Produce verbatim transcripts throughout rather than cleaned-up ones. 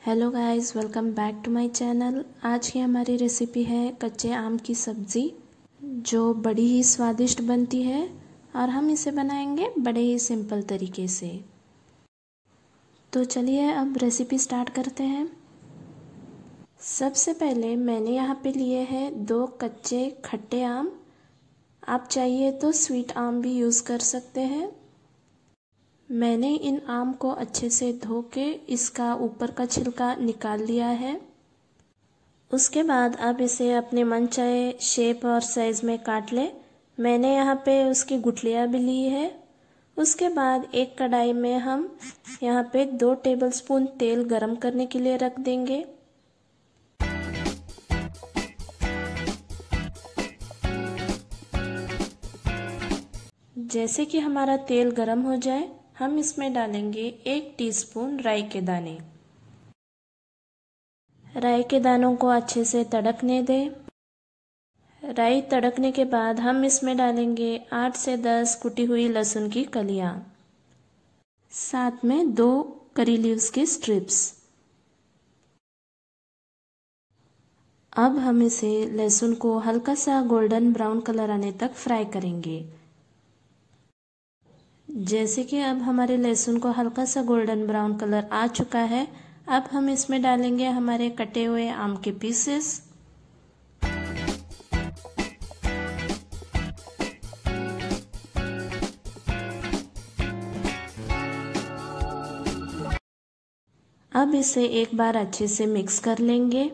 Hello guys, welcome back to my channel. आज की हमारी रेसिपी है कच्चे आम की सब्ज़ी, जो बड़ी ही स्वादिष्ट बनती है और हम इसे बनाएंगे बड़े ही सिंपल तरीके से। तो चलिए अब रेसिपी स्टार्ट करते हैं। सबसे पहले मैंने यहाँ पे लिए हैं दो कच्चे खट्टे आम। आप चाहिए तो स्वीट आम भी यूज़ कर सकते हैं। मैंने इन आम को अच्छे से धो के इसका ऊपर का छिलका निकाल लिया है। उसके बाद अब इसे अपने मनचाहे शेप और साइज़ में काट ले। मैंने यहाँ पे उसकी गुठलियाँ भी ली है। उसके बाद एक कढ़ाई में हम यहाँ पे दो टेबलस्पून तेल गरम करने के लिए रख देंगे। जैसे कि हमारा तेल गरम हो जाए, हम इसमें डालेंगे एक टीस्पून राई के दाने। राई के दानों को अच्छे से तड़कने दें। राई तड़कने के बाद हम इसमें डालेंगे आठ से दस कुटी हुई लहसुन की कलियां, साथ में दो करी लीव्स के स्ट्रिप्स। अब हम इसे लहसुन को हल्का सा गोल्डन ब्राउन कलर आने तक फ्राई करेंगे। जैसे कि अब हमारे लहसुन को हल्का सा गोल्डन ब्राउन कलर आ चुका है, अब हम इसमें डालेंगे हमारे कटे हुए आम के पीसेस। अब इसे एक बार अच्छे से मिक्स कर लेंगे।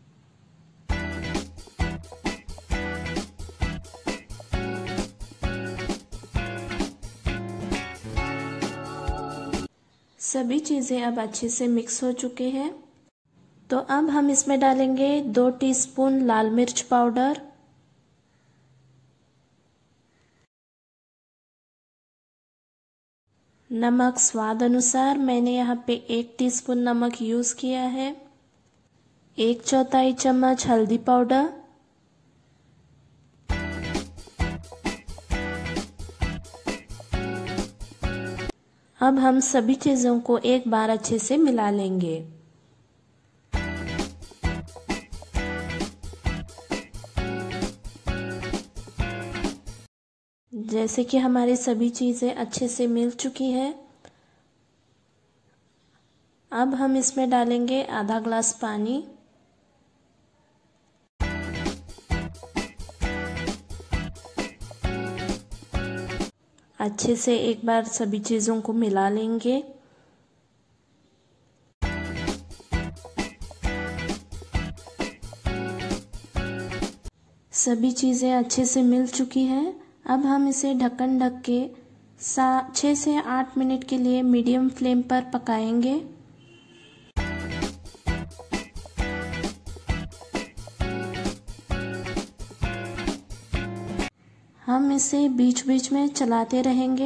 सभी चीज़ें अब अच्छे से मिक्स हो चुके हैं। तो अब हम इसमें डालेंगे दो टीस्पून लाल मिर्च पाउडर, नमक स्वाद अनुसार। मैंने यहाँ पे एक टीस्पून नमक यूज़ किया है। एक चौथाई चम्मच हल्दी पाउडर, अब हम सभी चीज़ों को एक बार अच्छे से मिला लेंगे। जैसे कि हमारी सभी चीज़ें अच्छे से मिल चुकी हैं, अब हम इसमें डालेंगे आधा ग्लास पानी। अच्छे से एक बार सभी चीज़ों को मिला लेंगे। सभी चीज़ें अच्छे से मिल चुकी हैं। अब हम इसे ढक्कन ढक के छः से आठ मिनट के लिए मीडियम फ्लेम पर पकाएंगे। हम इसे बीच बीच में चलाते रहेंगे।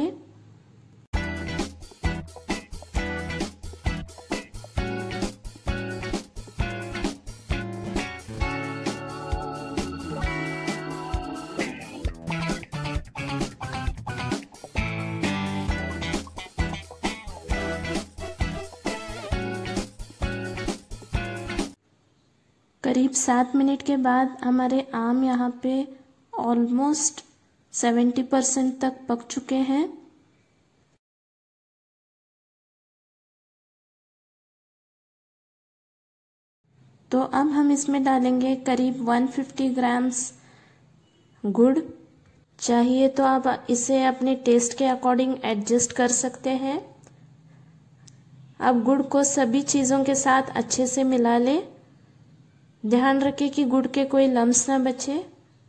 करीब सात मिनट के बाद हमारे आम यहाँ पे ऑलमोस्ट सेवेंटी परसेंट तक पक चुके हैं। तो अब हम इसमें डालेंगे करीब एक सौ पचास ग्राम्स गुड़। चाहिए तो आप इसे अपने टेस्ट के अकॉर्डिंग एडजस्ट कर सकते हैं। अब गुड़ को सभी चीज़ों के साथ अच्छे से मिला लें। ध्यान रखें कि गुड़ के कोई लम्स ना बचे।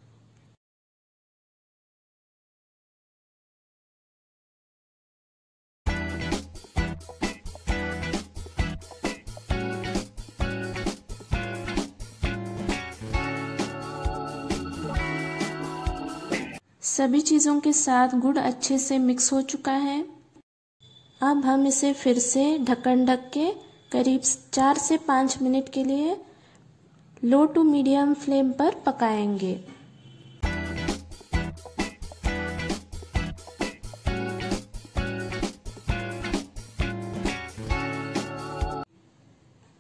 सभी चीज़ों के साथ गुड़ अच्छे से मिक्स हो चुका है। अब हम इसे फिर से ढक्कन ढक के करीब चार से पाँच मिनट के लिए लो टू मीडियम फ्लेम पर पकाएंगे।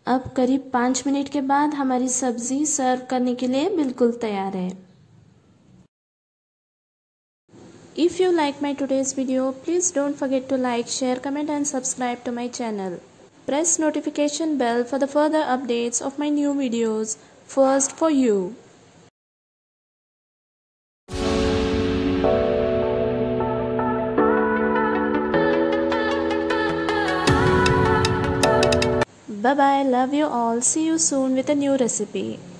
अब करीब पाँच मिनट के बाद हमारी सब्जी सर्व करने के लिए बिल्कुल तैयार है। If you like my today's video, please don't forget to like, share, comment and subscribe to my channel. Press notification bell for the further updates of my new videos first for you. Bye bye, love you all, see you soon with a new recipe.